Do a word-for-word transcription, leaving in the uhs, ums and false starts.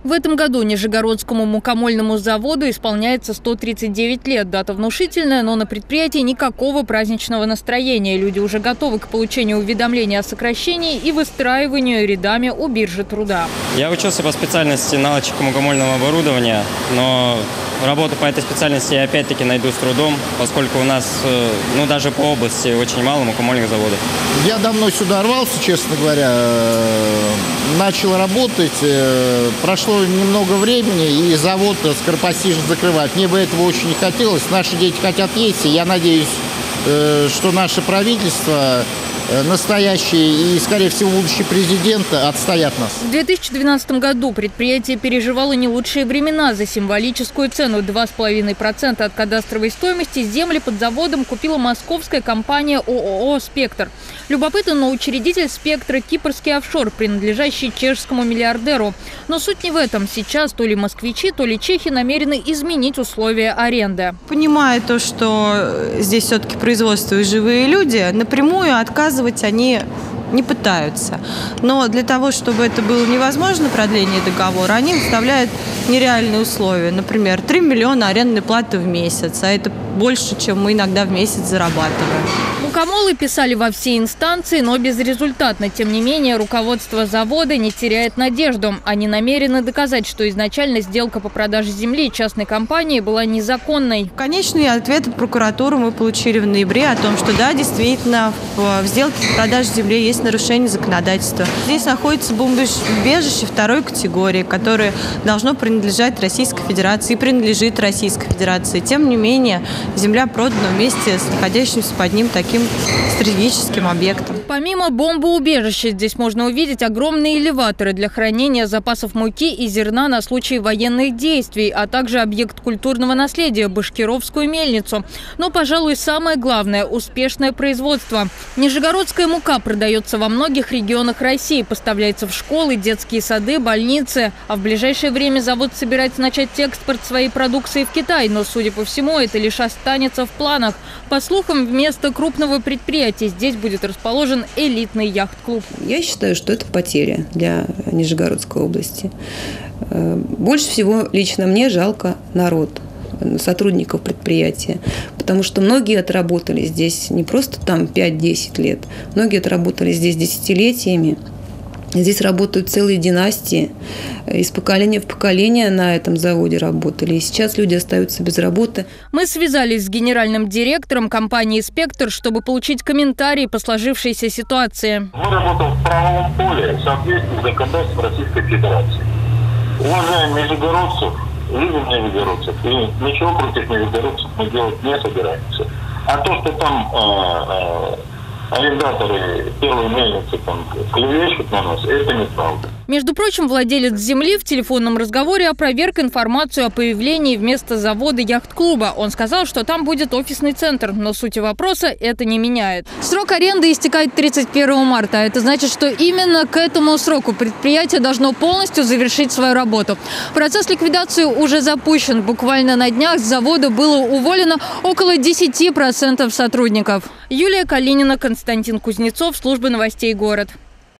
В этом году Нижегородскому мукомольному заводу исполняется сто тридцать девять лет. Дата внушительная, но на предприятии никакого праздничного настроения. Люди уже готовы к получению уведомления о сокращении и выстраиванию рядами у биржи труда. Я учился по специальности наладчика мукомольного оборудования, но работу по этой специальности я опять-таки найду с трудом, поскольку у нас, ну, даже по области очень мало мукомольных заводов. Я давно сюда рвался, честно говоря, начал работать, прошло немного времени, и завод скоропостижно закрывать. Мне бы этого очень не хотелось. Наши дети хотят есть, и я надеюсь, что наше правительство, настоящий и, скорее всего, будущий президент отстоят нас. В две тысячи двенадцатом году предприятие переживало не лучшие времена. За символическую цену два с половиной процента от кадастровой стоимости земли под заводом купила московская компания ООО «Спектр». Любопытно, но учредитель «Спектра» – кипрский офшор, принадлежащий чешскому миллиардеру. Но суть не в этом. Сейчас то ли москвичи, то ли чехи намерены изменить условия аренды. Понимая то, что здесь все-таки производство и живые люди, напрямую отказываются. Они не пытаются. Но для того, чтобы это было невозможно, продление договора, они выставляют нереальные условия. Например, три миллиона арендной платы в месяц, а это больше, чем мы иногда в месяц зарабатываем. Мукомолы писали во все инстанции, но безрезультатно. Тем не менее, руководство завода не теряет надежду. Они намерены доказать, что изначально сделка по продаже земли частной компании была незаконной. Конечный ответ от прокуратуры мы получили в ноябре о том, что да, действительно, в сделке по продаже земли есть нарушение законодательства. Здесь находится бомбоубежище второй категории, которое должно принадлежать Российской Федерации и принадлежит Российской Федерации. Тем не менее, земля продана вместе с находящимся под ним таким стратегическим объектом. Помимо бомбоубежища, здесь можно увидеть огромные элеваторы для хранения запасов муки и зерна на случай военных действий, а также объект культурного наследия – Башкировскую мельницу. Но, пожалуй, самое главное – успешное производство. Нижегородская мука продается во многих регионах России, поставляется в школы, детские сады, больницы. А в ближайшее время завод собирается начать экспорт своей продукции в Китай. Но, судя по всему, это лишь останется в планах. По слухам, вместо крупного предприятия здесь будет расположен элитный яхт-клуб. Я считаю, что это потеря для Нижегородской области. Больше всего лично мне жалко народ, сотрудников предприятия, потому что многие отработали здесь не просто там пять-десять лет, многие отработали здесь десятилетиями. Здесь работают целые династии. Из поколения в поколение на этом заводе работали. И сейчас люди остаются без работы. Мы связались с генеральным директором компании «Спектр», чтобы получить комментарий по сложившейся ситуации. Мы работаем в правовом поле в соответствии с законодательством Российской Федерации. Уважаем нижегородцев, любим нижегородцев. И ничего против нижегородцев мы делать не собираемся. А то, что там э, э, арендаторы первой мельницы там клевещут на нас, это неправда. Между прочим, владелец земли в телефонном разговоре опроверг информацию о появлении вместо завода яхт-клуба. Он сказал, что там будет офисный центр, но сути вопроса это не меняет. Срок аренды истекает тридцать первого марта. Это значит, что именно к этому сроку предприятие должно полностью завершить свою работу. Процесс ликвидации уже запущен. Буквально на днях с завода было уволено около десяти процентов сотрудников. Юлия Калинина, Константин Кузнецов, служба новостей «Город».